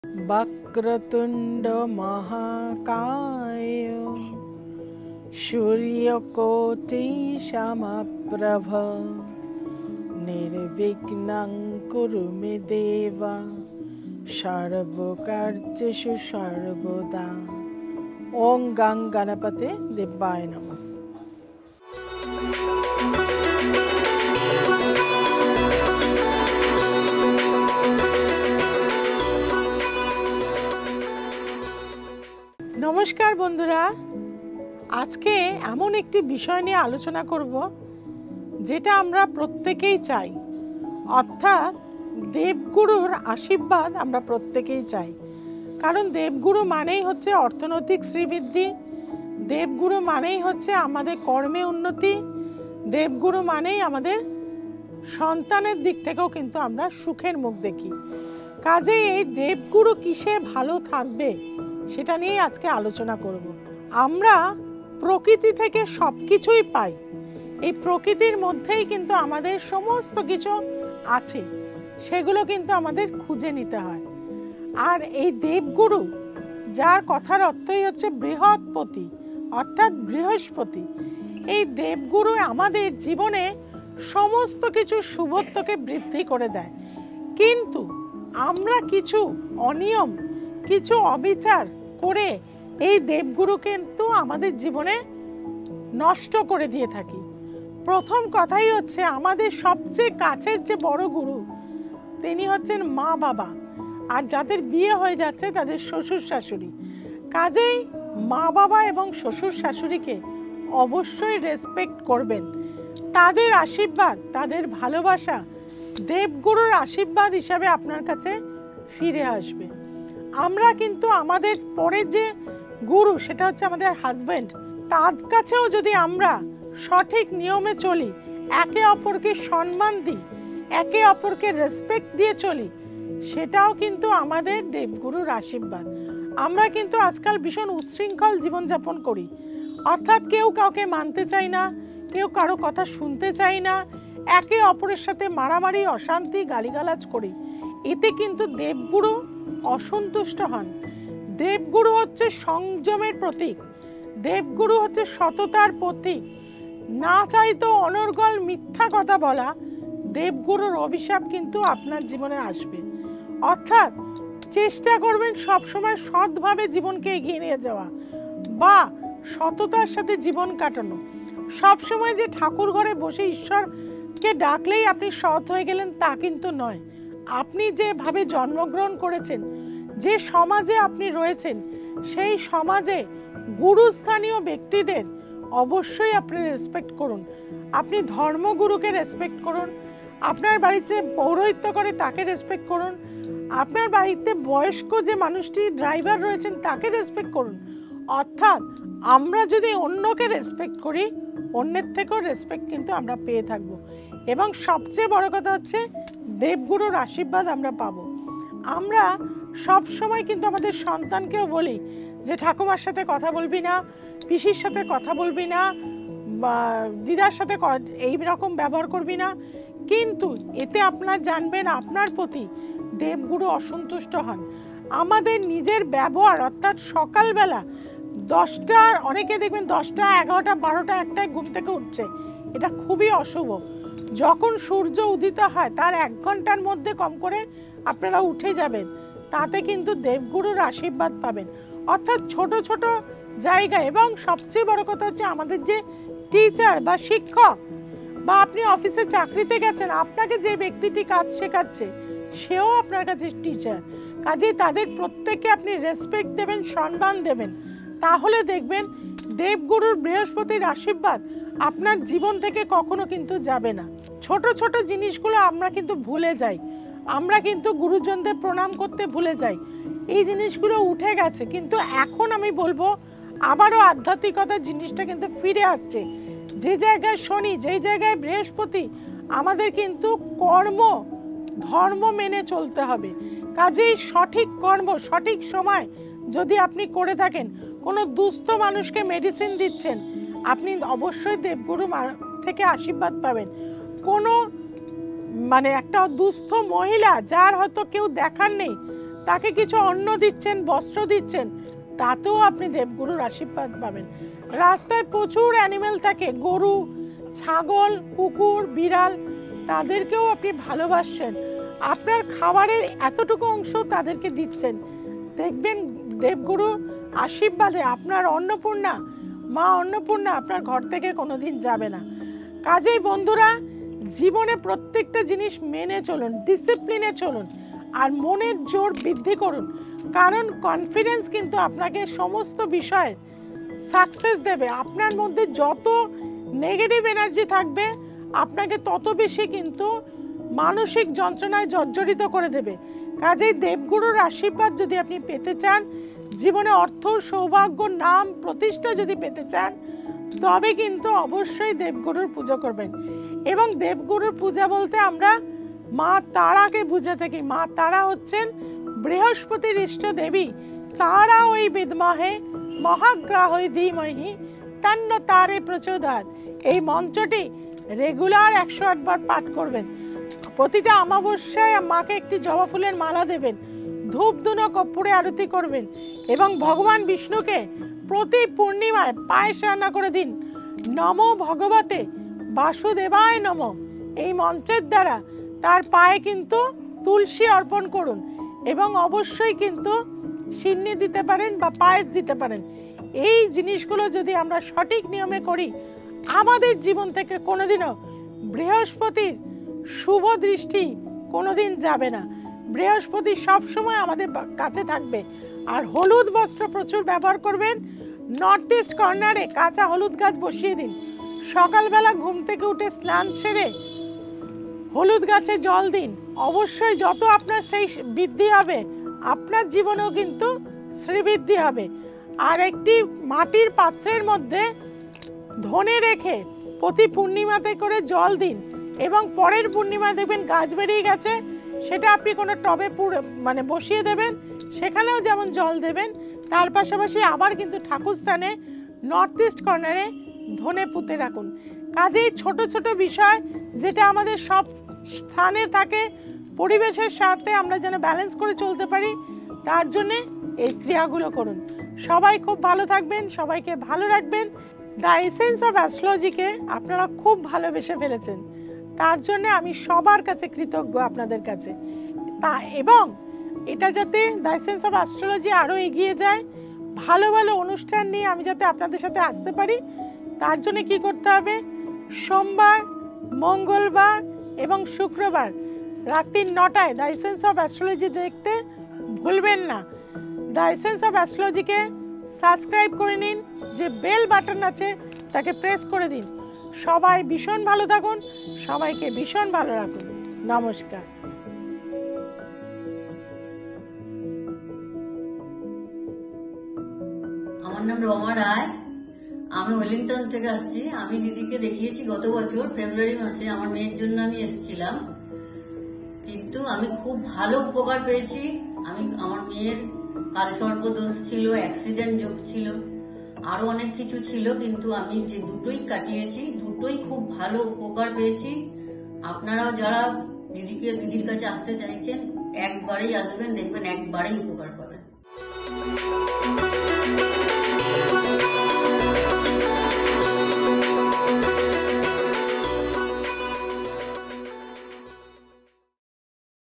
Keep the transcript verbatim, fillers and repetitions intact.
वक्रतुंड महाकाय सूर्यकोटि समप्रभ निर्विघ्नं कुरु मे देव सर्वकार्येषु सर्वदा। ओम गं गणपते देवाय नमः। नमस्कार बंधुरा, आज के एमन एक विषय निये आलोचना करब जेटा आमरा प्रत्येकेई चाई, अर्थात देवगुरुर आशीर्वाद आमरा प्रत्येकेई चाई। कारण देवगुरु मानेई होच्छे अर्थनैतिक श्रीबृद्धि, देवगुरु मानेई होच्छे आमादेर कर्मे उन्नति, देवगुरु मानेई आमादेर सन्तानेर दिक थेकेओ किन्तु आमरा सुखेर मुख देखी। काजेई एई देवगुरु किसे भालो थाकबे সেটা নিয়ে আজকে আলোচনা করব। আমরা প্রকৃতি থেকে সবকিছুই পাই, এই প্রকৃতির মধ্যেই কিন্তু আমাদের সমস্ত কিছু আছে, সেগুলো কিন্তু আমাদের খুঁজে নিতে হয়। আর এই দেবগুরু, যার কথার অর্থই হচ্ছে বৃহৎপতি অর্থাৎ বৃহস্পতি, এই দেবগুরু আমাদের জীবনে সমস্ত কিছু শুভত্বকে বৃদ্ধি করে দেয়। কিন্তু আমরা কিছু অনিয়ম, কিছু অবিচার করে এই দেবগুরু কিন্তু আমাদের জীবনে নষ্ট করে দিয়ে থাকি। প্রথম কথাই হচ্ছে আমাদের সবচেয়ে কাছের যে বড় গুরু, তিনি হচ্ছেন মা বাবা, আর যাদের বিয়ে হয়ে যাচ্ছে তাদের শ্বশুর শাশুড়ি। কাজেই মা বাবা এবং শ্বশুর শাশুড়িকে অবশ্যই রেসপেক্ট করবেন। তাদের আশীর্বাদ, তাদের ভালোবাসা দেবগুরুর আশীর্বাদ হিসাবে আপনার কাছে ফিরে আসবে। আমরা কিন্তু আমাদের পরের যে গুরু, সেটা হচ্ছে আমাদের হাজব্যান্ড, তার কাছেও যদি আমরা সঠিক নিয়মে চলি, একে অপরকে সম্মান দিই, একে অপরকে রেসপেক্ট দিয়ে চলি, সেটাও কিন্তু আমাদের দেবগুরুর আশীর্বাদ। আমরা কিন্তু আজকাল ভীষণ উচ্ছৃঙ্খল জীবনযাপন করি, অর্থাৎ কেউ কাউকে মানতে চাই না, কেউ কারো কথা শুনতে চাই না, একে অপরের সাথে মারামারি, অশান্তি, গালিগালাজ করি। এতে কিন্তু দেবগুরু অসন্তুষ্ট হন। দেবগুরু হচ্ছে সংযমের প্রতীক, দেবগুরু হচ্ছে সততার প্রতীক। না চাইতো অনর্গল মিথ্যা কথা বলা, দেবগুরুর অভিশাপ কিন্তু আপনার জীবনে আসবে। অর্থাৎ চেষ্টা করবেন সবসময় সৎভাবে জীবনকে এগিয়ে নিয়ে যাওয়া বা সততার সাথে জীবন কাটানো। সবসময় যে ঠাকুর ঘরে বসে ঈশ্বরকে ডাকলেই আপনি সৎ হয়ে গেলেন তা কিন্তু নয়। আপনি যেভাবে জন্মগ্রহণ করেছেন, যে সমাজে আপনি রয়েছেন, সেই সমাজে গুরুস্থানীয় ব্যক্তিদের অবশ্যই আপনি রেসপেক্ট করুন। আপনি ধর্মগুরুকে রেসপেক্ট করুন, আপনার বাড়িতে পৌরোহিত্য করে তাকে রেসপেক্ট করুন, আপনার বাড়িতে বয়স্ক যে মানুষটি ড্রাইভার রয়েছেন তাকে রেসপেক্ট করুন। অর্থাৎ আমরা যদি অন্যকে রেসপেক্ট করি, অন্যের থেকেও রেসপেক্ট কিন্তু আমরা পেয়ে থাকবো। এবং সবচেয়ে বড় কথা হচ্ছে দেবগুরুর আশীর্বাদ আমরা পাবো। আমরা সব সময় কিন্তু আমাদের সন্তানকেও বলি যে ঠাকুমার সাথে কথা বলবি না, পিসির সাথে কথা বলবি না, বা দিদার সাথে এই রকম ব্যবহার করবি না। কিন্তু এতে আপনার জানবেন আপনার প্রতি দেবগুরু অসন্তুষ্ট হন। আমাদের নিজের ব্যবহার, অর্থাৎ সকালবেলা দশটার, অনেকে দেখবেন দশটা, এগারোটা, বারোটা, একটায় ঘুম থেকে উঠছে, এটা খুবই অশুভ। যখন সূর্য উদিত হয় তার এক ঘন্টার মধ্যে কম করে আপনারা উঠে যাবেন, তাতে কিন্তু দেবগুরুর আশীর্বাদ পাবেন। অর্থাৎ ছোট ছোট জায়গায়, এবং সবচেয়ে বড় কথা হচ্ছে আমাদের যে টিচার বা শিক্ষক, বা আপনি অফিসে চাকরিতে গেছেন, আপনাকে যে ব্যক্তিটি কাজ শেখাচ্ছে সেও আপনার কাছে টিচার। কাজেই তাদের প্রত্যেককে আপনি রেসপেক্ট দেবেন, সম্মান দেবেন। তাহলে দেখবেন দেবগুরুর বৃহস্পতির আশীর্বাদ আপনার জীবন থেকে কখনো কিন্তু যাবে না। ছোট ছোট জিনিসগুলো আমরা কিন্তু ভুলে যাই, আমরা কিন্তু গুরুজনদের প্রণাম করতে ভুলে যাই। এই জিনিসগুলো উঠে গেছে, কিন্তু এখন আমি বলবো আবারও আধ্যাত্মিকতার জিনিসটা কিন্তু ফিরে আসছে। যে জায়গায় শনি, যেই জায়গায় বৃহস্পতি, আমাদের কিন্তু কর্ম ধর্ম মেনে চলতে হবে। কাজেই সঠিক কর্ম সঠিক সময় যদি আপনি করে থাকেন, কোনো দুস্থ মানুষকে মেডিসিন দিচ্ছেন, আপনি অবশ্যই দেবগুরু থেকে আশীর্বাদ পাবেন। কোনো মানে একটা দুস্থ মহিলা যার হয়তো কেউ দেখার নেই, তাকে কিছু অন্ন দিচ্ছেন, বস্ত্র দিচ্ছেন, তাতেও আপনি দেবগুরুর আশীর্বাদ পাবেন। রাস্তায় প্রচুর অ্যানিমেল থাকে, গরু, ছাগল, কুকুর, বিড়াল, তাদেরকেও আপনি ভালোবাসছেন, আপনার খাবারের এতটুকু অংশ তাদেরকে দিচ্ছেন, দেখবেন দেবগুরু আশীর্বাদে আপনার অন্নপূর্ণা, মা অন্নপূর্ণা আপনার ঘর থেকে কোনোদিন যাবে না। কাজেই বন্ধুরা, জীবনে প্রত্যেকটা জিনিস মেনে চলুন, ডিসিপ্লিনে চলুন, আর মনের জোর বৃদ্ধি করুন, কারণ কনফিডেন্স কিন্তু আপনাকে সমস্ত বিষয়ে সাকসেস দেবে। আপনার মধ্যে যত নেগেটিভ এনার্জি থাকবে আপনাকে তত বেশি কিন্তু মানসিক যন্ত্রণায় জর্জরিত করে দেবে। কাজেই দেবগুরুর আশীর্বাদ যদি আপনি পেতে চান, জীবনে অর্থ, সৌভাগ্য, নাম, প্রতিষ্ঠা যদি পেতে চান, তবে কিন্তু অবশ্যই দেবগুরুর পুজো করবেন। এবং দেবগুরুর পূজা বলতে আমরা মা তারাকে বুঝে থাকি। মা তারা হচ্ছেন বৃহস্পতির ইষ্ট দেবী। তারা ওই বিদ্মহে মহাগ্রহই ধীমহি তন্ন তারে প্রচোদয়াৎ। এই মন্ত্রটি রেগুলার একশো আট বার পাঠ করবেন। প্রতিটা অমাবস্যায় মাকে একটি জবা ফুলের মালা দেবেন, ধূপ ধুনো কর্পূরে আরতি করবেন, এবং ভগবান বিষ্ণুকে প্রতি পূর্ণিমায় পায়েস রান্না করে দিন। নমো ভগবতে বাসুদেবায় নমঃ, এই মন্ত্রের দ্বারা তার পায়ে কিন্তু তুলসী অর্পণ করুন, এবং অবশ্যই কিন্তু সিন্নি দিতে পারেন বা পায়েস দিতে পারেন। এই জিনিসগুলো যদি আমরা সঠিক নিয়মে করি, আমাদের জীবন থেকে কোনোদিনও বৃহস্পতির শুভ দৃষ্টি কোনোদিন যাবে না। বৃহস্পতি সবসময় আমাদের কাছে থাকবে। আর হলুদ বস্ত্র প্রচুর ব্যবহার করবেন। নর্থ ইস্ট কর্নারে কাঁচা হলুদ গাছ বসিয়ে দিন। সকালবেলা ঘুম থেকে উঠে স্নান সেরে হলুদ গাছে জল দিন। অবশ্যই যত আপনার সেই বৃদ্ধি হবে, আপনার জীবনেও কিন্তু শ্রীবৃদ্ধি হবে। আর একটি মাটির পাত্রের মধ্যে ধনে রেখে প্রতি পূর্ণিমাতে করে জল দিন, এবং পরের পূর্ণিমা দেখবেন গাছ বেরিয়ে গেছে, সেটা আপনি কোনো টবে পুরো মানে বসিয়ে দেবেন, সেখানেও যেমন জল দেবেন। তার পাশাপাশি আবার কিন্তু ঠাকুরস্থানে নর্থ ইস্ট কর্নারে ধনে পুঁতে রাখুন। কাজেই ছোট ছোট বিষয় যেটা আমাদের সব স্থানে থাকে, পরিবেশের সাথে আমরা যেন ব্যালেন্স করে চলতে পারি, তার জন্যে এই ক্রিয়াগুলো করুন। সবাই খুব ভালো থাকবেন, সবাইকে ভালো রাখবেন। দ্য এসেন্স অফ অ্যাস্ট্রোলজিকে আপনারা খুব ভালোবেসে ফেলেছেন, তার জন্য আমি সবার কাছে কৃতজ্ঞ আপনাদের কাছে। তা এবং এটা যাতে দ্য এসেন্স অফ অ্যাস্ট্রোলজি আরও এগিয়ে যায়, ভালো ভালো অনুষ্ঠান নিয়ে আমি যাতে আপনাদের সাথে আসতে পারি, তার জন্য কি করতে হবে? সোমবার, মঙ্গলবার এবং শুক্রবার রাত্রি নটায় দ্য এসেন্স অফ অ্যাস্ট্রোলজি দেখতে ভুলবেন না। দ্য এসেন্স অফ অ্যাস্ট্রোলজিকে সাবস্ক্রাইব করে নিন, যে বেল বাটন আছে তাকে প্রেস করে দিন। সবাই ভীষণ ভালো থাকুন, সবাইকে ভীষণ ভালো রাখুন। নমস্কার। আমার নাম রমা রায়, আমি ওয়েলিংটন থেকে আসছি। আমি দিদিকে দেখিয়েছি গত বছর ফেব্রুয়ারি মাসে, আমার মেয়ের জন্য আমি এসেছিলাম, কিন্তু আমি খুব ভালো উপকার পেয়েছি। আমি আমার মেয়ের কালসর্প দোষ ছিল, অ্যাক্সিডেন্ট যোগ ছিল, আরো অনেক কিছু ছিল, কিন্তু আমি যে দুটোই কাটিয়েছি, দুটোই খুব ভালো উপকার পেয়েছি। আপনারাও যারা দিদিকে দিদির কাছে আসতে চাইছেন, একবারেই আসবেন, দেখবেন একবারেই উপকার পাবেন।